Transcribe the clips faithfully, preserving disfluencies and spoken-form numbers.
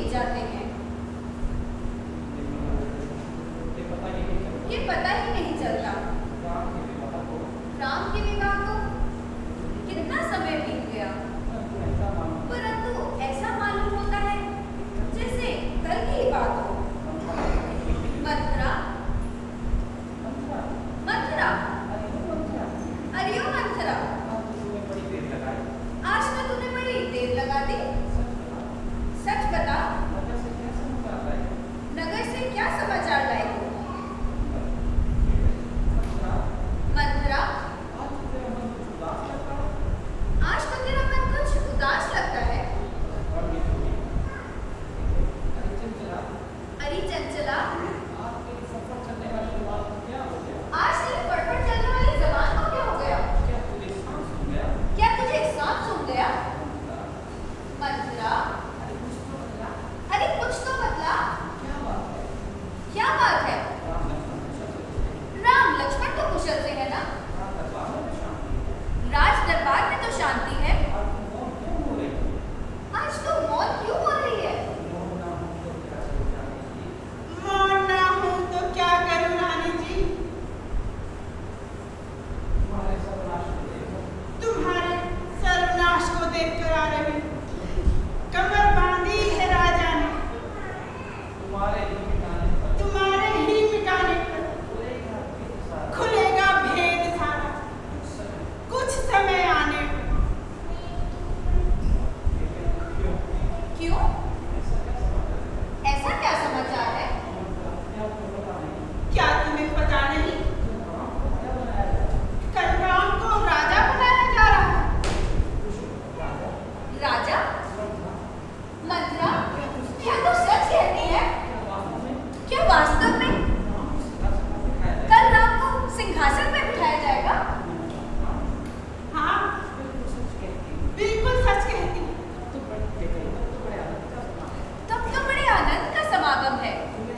नहीं जाते हैं? ये पता ही नहीं चलता। राम के विवाह को कितना समय बीत गया, परंतु ऐसा मालूम होता है जैसे कल की ही बात हो। मंथरा, मंथरा, अरे ओ मंथरा, आज तो तूने बड़ी देर लगा दी। सच बता, नगर से क्या समाचार लाए हो? मंथरा, आज तो तेरा मन कुछ उदास लगता है। अरे चंचला, आज तेरे फटफट चलने वाली जबान को क्या हो गया? क्या तुझे सांप सूंघ गया? मंथरा, अरे कुछ तो बतला। क्या बात है? राम लक्ष्मण तो कुशल से है ना? राज दरबार में तो शांति है। आज तो मौन क्यों हो रही है? मौन ना हूं तो क्या करूं रानी जी? तुम्हारे सर्वनाश को देखकर आ रही। कमर बांधी है राजा ने तुम्हारे ही मिटाने पर। खुलेगा भेद सारा कुछ समय आने पर। क्यों? ऐसा क्या समाचार है? क्या तुम्हें पता नहीं? कल राम को राजा बनाया जा रहा है। राजा? मंथरा, क्या तू सच कहती है? क्या वास्तव में कल राम को सिंहासन पे बिठाया जाएगा? हाँ, बिल्कुल सच कहती। तब तो बड़े आनंद का समागम है।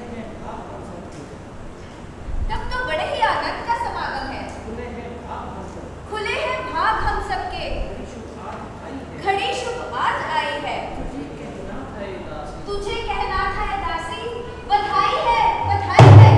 तब तो बड़े ही आनंद का समागम है। खुले हैं भाग हम सबके, घड़ी शुभ आज आई है। तुझे कहना था ए दासी, बधाई है, बधाई है।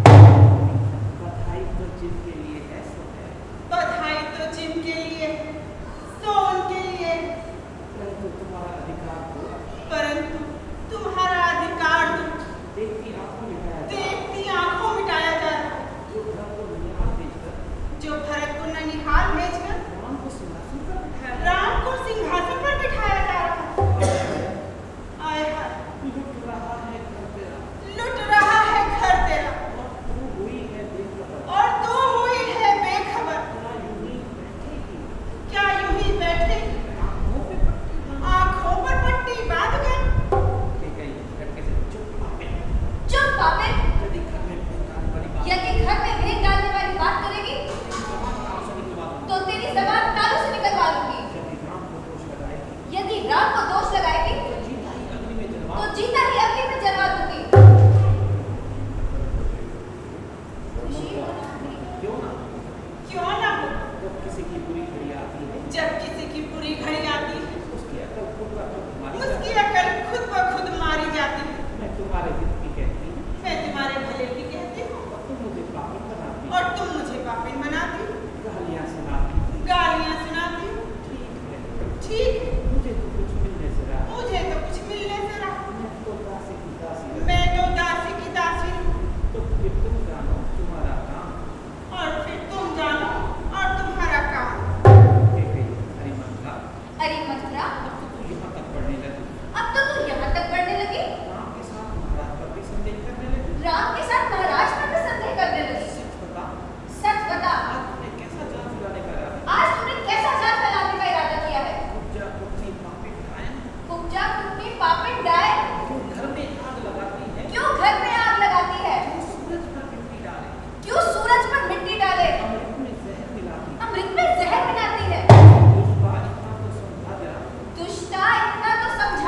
बधाई तो जिनके लिए है सो है। बधाई तो जिनके लिए सो उनके लिए। परंतु तुम्हारा अधिकार हो। परंतु तुम्हारा अधिकार तो देखती आंखों मिटाया देखती आंखों मिटाया जा रहा है। जो भरत को ननिहाल भेजकर जो भरत को ननिहाल भेजकर राम को सिंहासन पर बिठाया। राम को सिंहासन पर बिठाया जा रहा है। आय हाय, लुट रहा है घर तेरा। लुट रहा है घर तेरा। और तू हुई है बेखबर। और तू हुई है बेखबर। क्या यूं ही बैठेगी? क्या यूं ही बैठेगी? आंखों पे पट्टी बांध। आंखों पर पट्टी बांध कर। कई लड़के से चुप पापे। चुप पापे। यदि घर में भेद डालने वाली बात यदि घर में भेद डालने वाली बात करेगी तो तेरी जबान तालू से निकलवा लूंगी। यदि राम को दोष लगाएगी यदि राम को दोष लगाएगी तो जीता ही अग्नि में जलवा तो जीता ही अग्नि में जलवा दूंगी। क्यों ना? क्यों ना हो? जब किसी की बुरी घड़ी आती है, जब किसी की बुरी घड़ी आती है, उसकी अकल खुद ब खुद मारी उसकी जाती अकल खुद ब खुद मारी जाती है। है। मैं तुम्हारे हित की कहती हूँ मैं तुम्हारे भले की कहती हूँ और तुम मुझे पापी बनाती और तुम मुझे पापी बनाती हो। गालियाँ सुनाती। गालियाँ सुनाती हो। ठीक है, ठीक है, मुझे तो कुछ मिलने से रहा। मुझे तो कुछ मिलने से रहा। मैं तो दासी की दासी हूँ। मैं तो दासी की दासी हूँ। तो फिर तुम जानो तुम्हारा काम। और फिर तुम जानो और तुम्हारा काम। अरे मंथरा, अरे मंथरा, अब तो तू यहाँ तक पढ़ने लगी। अब तो तू यहाँ तक बढ़ने लगी। राम के साथ महाराज पर भी संदेह करने लगी। राम के साथ महाराज पर भी संदेह करने लगी। सच बता, सच बता, आज तूने कैसा जाल फैलाने का इरादा? आज तूने कैसा जाल फैलाने का इरादा किया है? उपजा कुटनी पापी डायन। उपजा कुटनी पापिन डाय। क्यों घर में आग लगाती है? क्यों घर में आग लगाती है? क्यों सूरज पर मिट्टी डाले? क्यों सूरज पर मिट्टी डाले? अमृत में जहर मिलाती है। अमृत में जहर मिलाती है। दुष्टा इतना तो समझा जरा। दुष्टा इतना तो समझा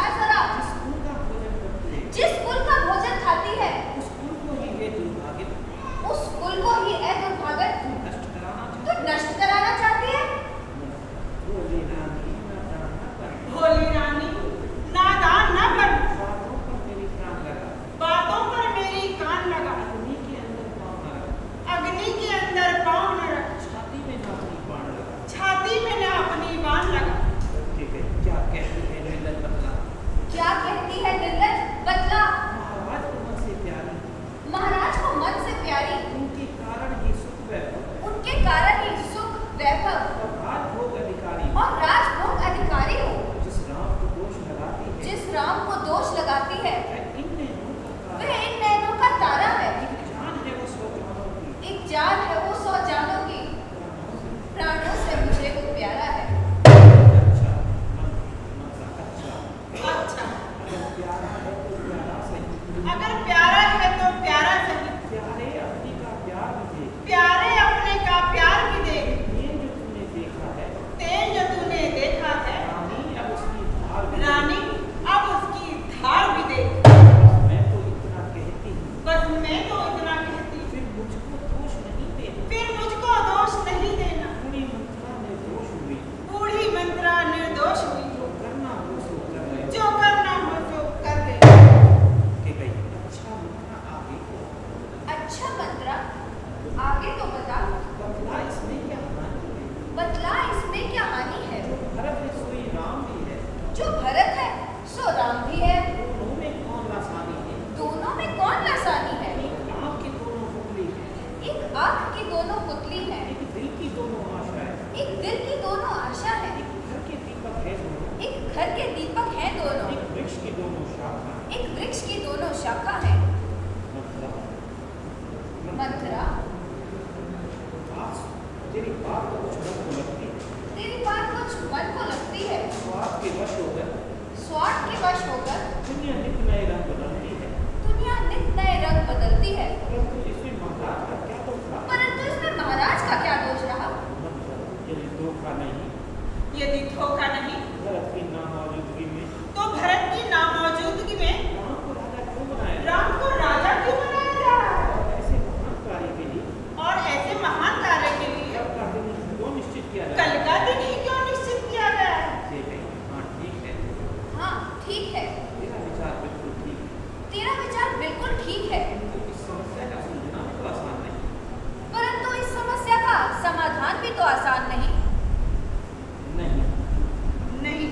ठीक है। तेरा विचार बिल्कुल ठीक है। तेरा विचार बिल्कुल ठीक है। किंतु इस समस्या का सुलझना भी तो आसान नहीं। परंतु इस समस्या का समाधान भी तो आसान नहीं। नहीं नहीं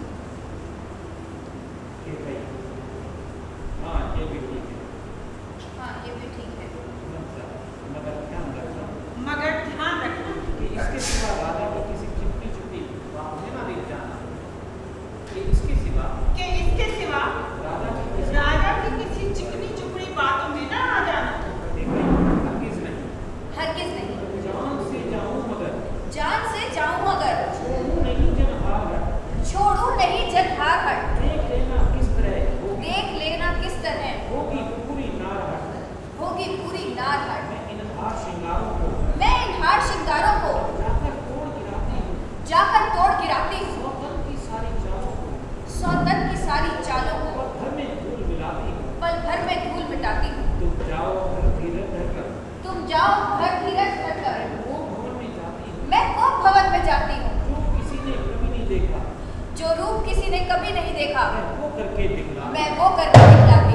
ये भाई, हाँ ये भी ठीक है। हाँ ये भी ठीक है। मगर ध्यान रखना मगर ध्यान रखना कि इसके सिवा राजा की किसी चिपटी चुपटी बात में ना देख जाना कि इसके सिवा कि इसके सिवा राजा की किसी राजा की किसी चिकनी चुपड़ी बातों में ना आ जाना। हरगिज नहीं। हरगिज नहीं। जान से जाऊं मगर जान से जाऊं मगर छोड़ू नहीं जन हार हट। छोड़ू नहीं जन हार हट। देख लेना किस तरह होगी देख लेना किस तरह होगी पूरी नार हट। होगी पूरी नार हट। मैं इन हार श्रृंगारों को मैं इन हार श्रृंगारों को जाकर तोड़ गिराती हूँ। जाकर तोड़ गिराती हूँ। सौतन की सारी चालों को सौतन की सारी चालों को पल भर में धूल मिलाती हूँ। पल भर में धूल मिटाती हूँ। तुम जाओ घर धीरज धरकर। तुम जाओ घर धीरज धरकर। वो भवन में जाती हूँ मैं कोप भवन में जाती हूँ जो किसी ने कभी नहीं देखा। जो रूप किसी ने कभी नहीं देखा। मैं वो करके दिखला मैं वो करके दिखलाती